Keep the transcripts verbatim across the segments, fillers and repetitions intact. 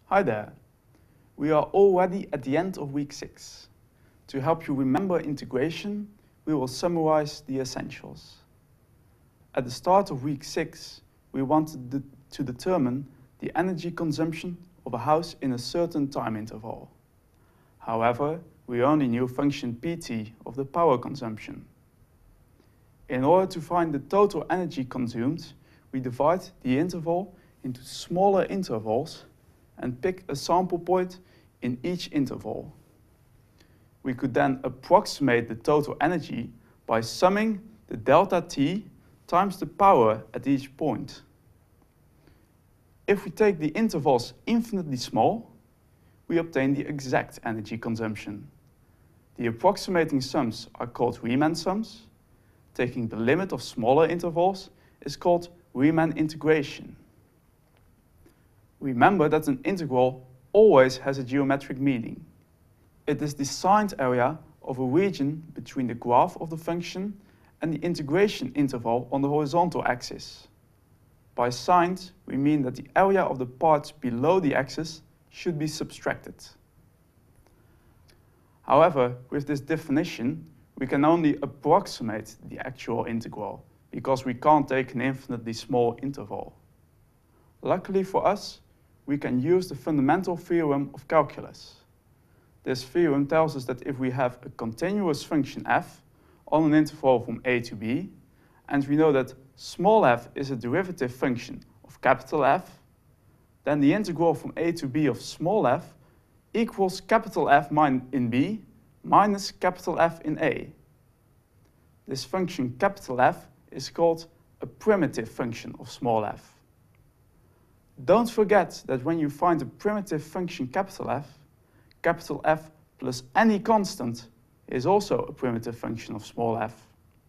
Hi there! We are already at the end of week six. To help you remember integration, we will summarize the essentials. At the start of week six, we wanted to determine the energy consumption of a house in a certain time interval. However, we only knew function pt of the power consumption. In order to find the total energy consumed, we divide the interval into smaller intervals and pick a sample point in each interval. We could then approximate the total energy by summing the delta T times the power at each point. If we take the intervals infinitely small, we obtain the exact energy consumption. The approximating sums are called Riemann sums. Taking the limit of smaller intervals is called Riemann integration. Remember that an integral always has a geometric meaning. It is the signed area of a region between the graph of the function and the integration interval on the horizontal axis. By signed, we mean that the area of the parts below the axis should be subtracted. However, with this definition, we can only approximate the actual integral because we can't take an infinitely small interval. Luckily for us, we can use the fundamental theorem of calculus. This theorem tells us that if we have a continuous function f on an interval from a to b, and we know that small f is a derivative function of capital F, then the integral from a to b of small f equals capital F in b minus capital F in a. This function capital F is called a primitive function of small f. Don't forget that when you find a primitive function capital F, capital F plus any constant is also a primitive function of small f.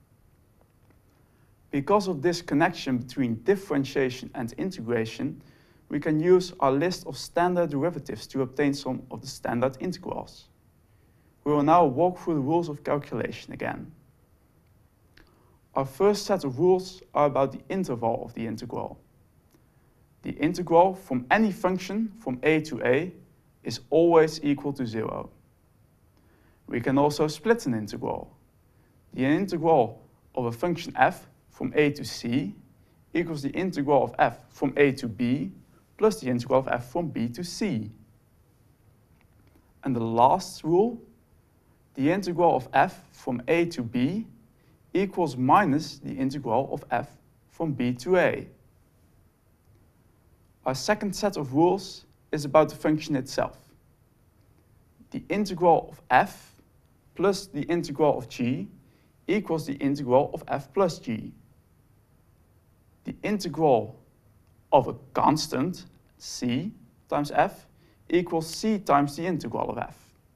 Because of this connection between differentiation and integration, we can use our list of standard derivatives to obtain some of the standard integrals. We will now walk through the rules of calculation again. Our first set of rules are about the interval of the integral. The integral from any function from a to a is always equal to zero. We can also split an integral. The integral of a function f from a to c equals the integral of f from a to b plus the integral of f from b to c. And the last rule, the integral of f from a to b equals minus the integral of f from b to a. Our second set of rules is about the function itself. The integral of f plus the integral of g equals the integral of f plus g. The integral of a constant, c times f, equals c times the integral of f.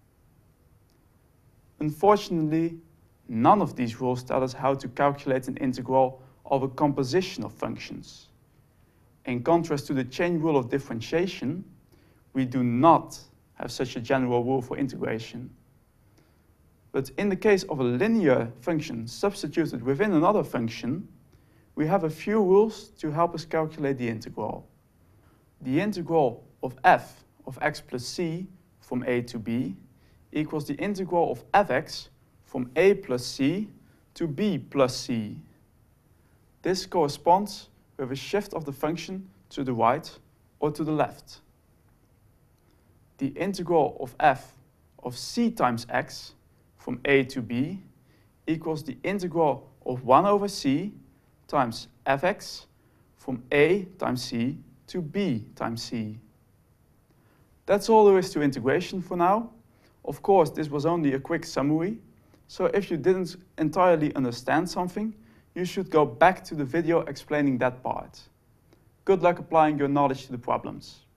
Unfortunately, none of these rules tell us how to calculate an integral of a composition of functions. In contrast to the chain rule of differentiation, we do not have such a general rule for integration. But in the case of a linear function substituted within another function, we have a few rules to help us calculate the integral. The integral of f of x plus c from a to b equals the integral of fx from a plus c to b plus c. This corresponds with a shift of the function to the right or to the left. The integral of f of c times x from a to b equals the integral of one over c times fx from a times c to b times c. That's all there is to integration for now. Of course, this was only a quick summary, so if you didn't entirely understand something, you should go back to the video explaining that part. Good luck applying your knowledge to the problems.